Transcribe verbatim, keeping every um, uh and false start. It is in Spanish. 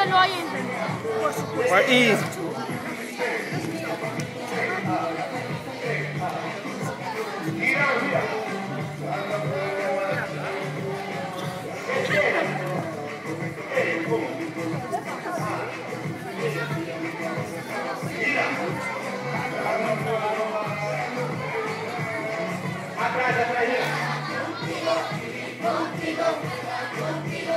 que lo hay entendido, por supuesto. Or east. Atrás, atrás. Contigo, contigo, contigo.